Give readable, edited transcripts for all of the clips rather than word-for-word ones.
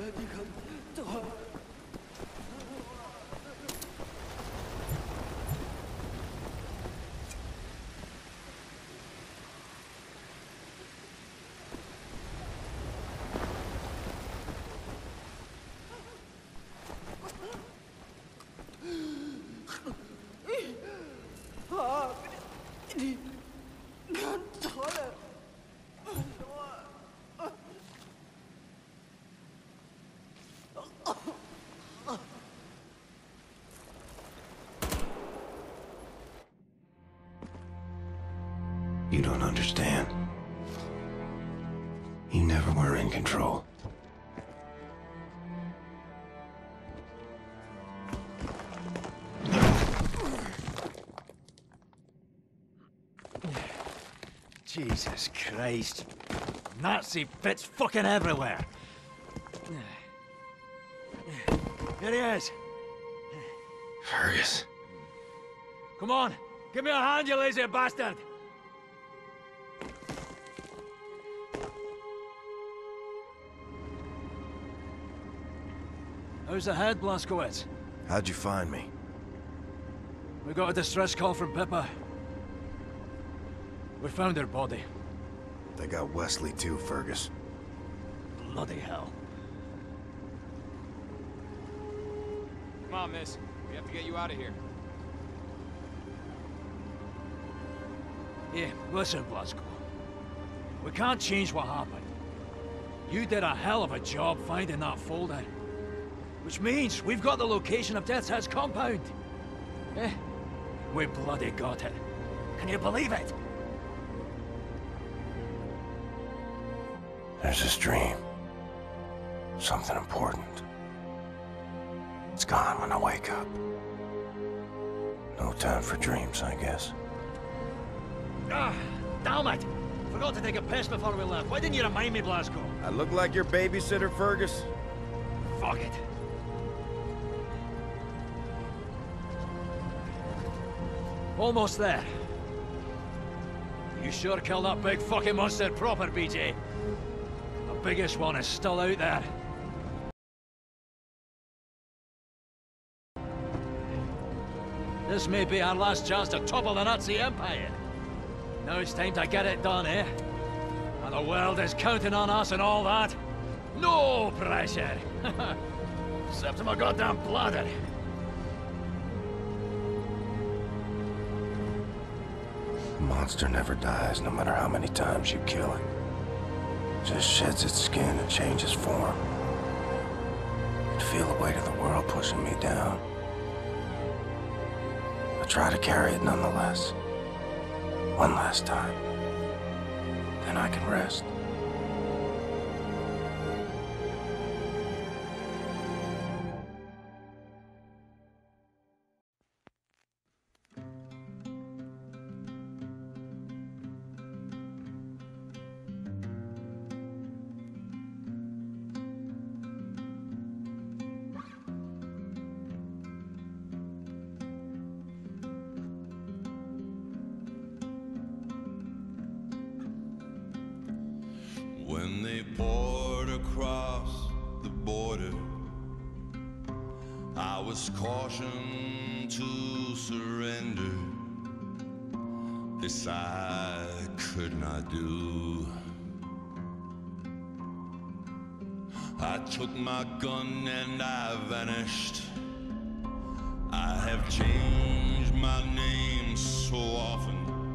You don't understand. You never were in control. Jesus Christ. Nazi bits fucking everywhere. Here he is. Fergus. Come on, give me a hand, you lazy bastard! How's the head, Blazkowicz? How'd you find me? We got a distress call from Pippa. We found her body. They got Wesley too, Fergus. Bloody hell. Come on, miss. We have to get you out of here. Yeah, listen, Blazko. We can't change what happened. You did a hell of a job finding that folder. Which means we've got the location of Death's Head's compound. Eh? We bloody got it. Can you believe it? There's this dream. Something important. It's gone when I wake up. No time for dreams, I guess. Ah, damn it! Forgot to take a piss before we left. Why didn't you remind me, Blazko? I look like your babysitter, Fergus? Fuck it. Almost there. You sure killed that big fucking monster proper, BJ. The biggest one is still out there. This may be our last chance to topple the Nazi Empire. Now it's time to get it done, eh? And the world is counting on us and all that. No pressure! Except my goddamn bladder. The monster never dies, no matter how many times you kill it. Just sheds its skin and changes form. I feel the weight of the world pushing me down. I try to carry it nonetheless. One last time. Then I can rest. When they poured across the border, I was cautioned to surrender. This I could not do. I took my gun and I vanished. I have changed my name so often.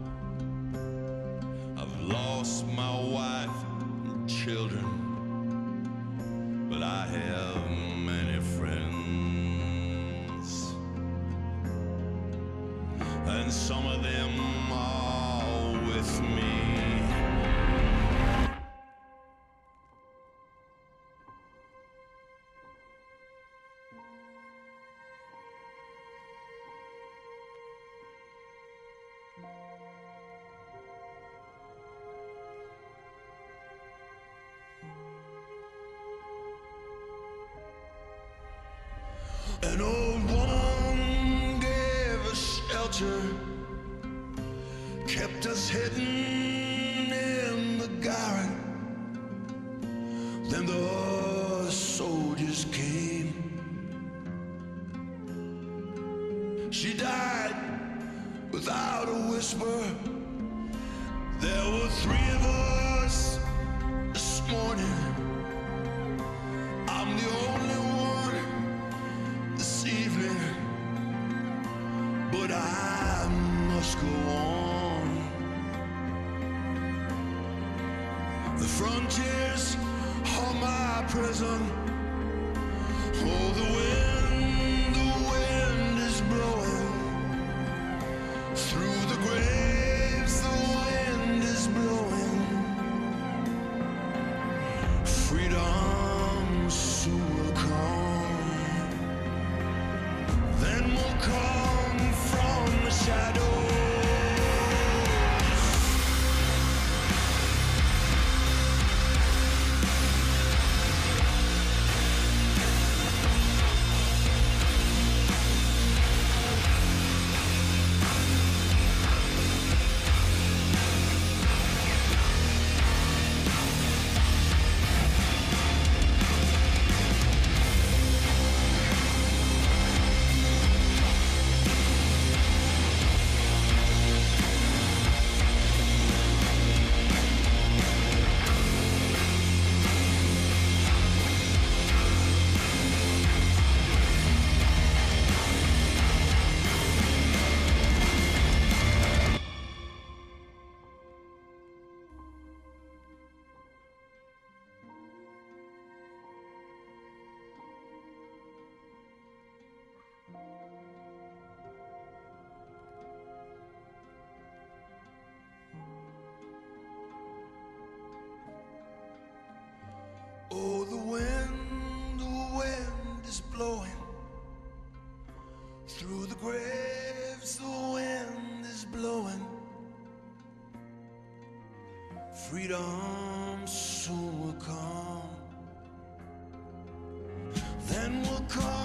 I've lost my wife, children, but I have many friends, and some of them are with me. An old woman gave us shelter, kept us hidden in the garret. Then the soldiers She died without a whisper. There were three of us this morning. I'm the only one this evening, but I must go on. The frontiers are my prison. Oh, the wind is blowing through the graves. The wind is blowing. Freedom soon will come. Then will come from the shadows. Oh, the wind is blowing through the graves. The wind is blowing. Freedom soon will come. Then will come